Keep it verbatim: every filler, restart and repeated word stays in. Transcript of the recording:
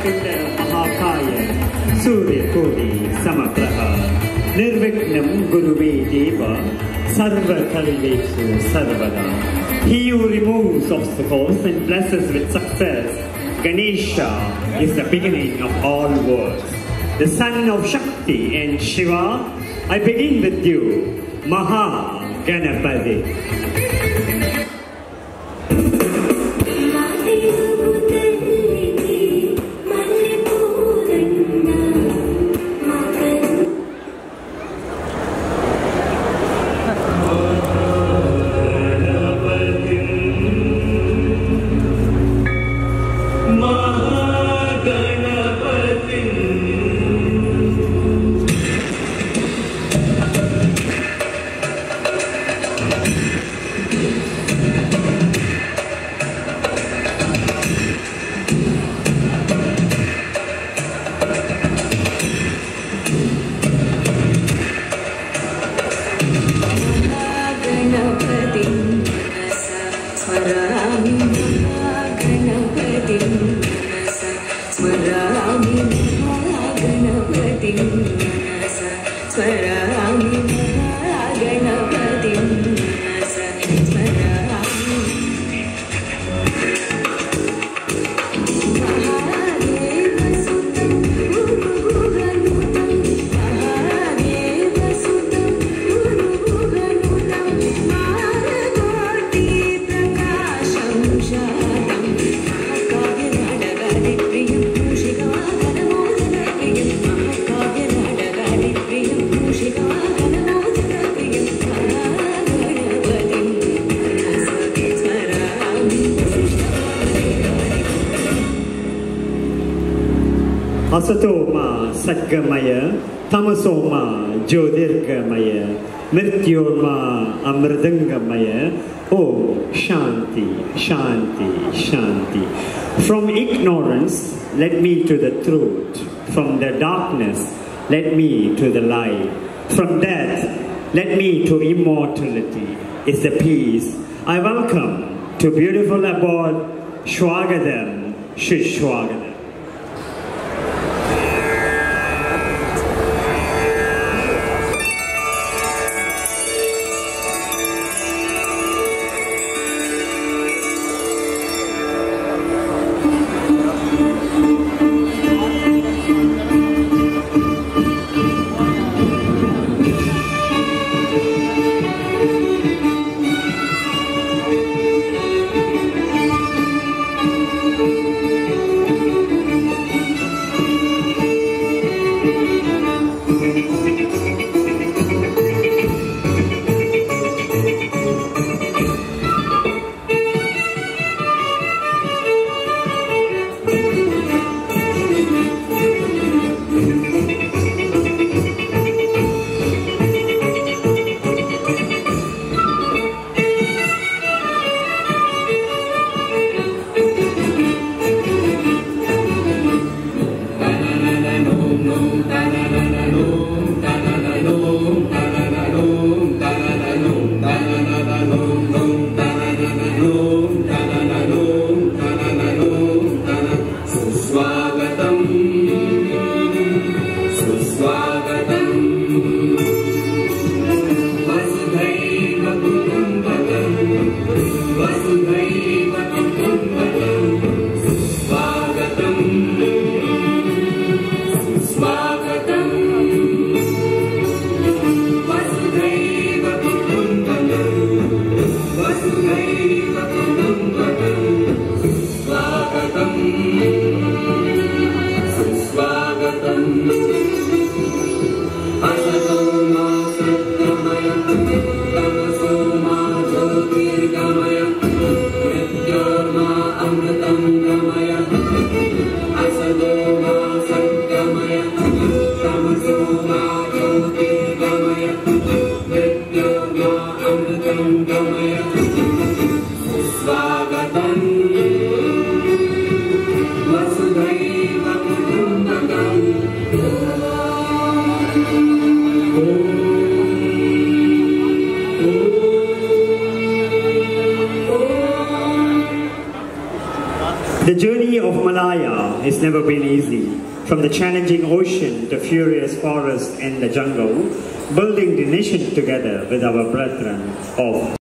वक्रतुण्ड महाकाय सूर्यकोटि समप्रभा निर्विघ्नं गुरुवे देव सर्वकार्येषु सर्वदा. He who removes obstacles and blesses with success, Ganesha is the beginning of all words. The son of Shakti and Shiva, I begin with you, Maha Ganapati. Asatoma Satgamaya, Tamasoma Jyotirgamaya, Mrityoma Amridangamaya. Oh, Shanti, Shanti, Shanti. From ignorance, let me to the truth. From the darkness, let me to the light. From death, let me to immortality. Is the peace I welcome to beautiful abode. Shwagadam, Shishwagadam. The journey of Malaya has never been easy. From the challenging ocean to furious forest and the jungle, building the nation together with our brethren of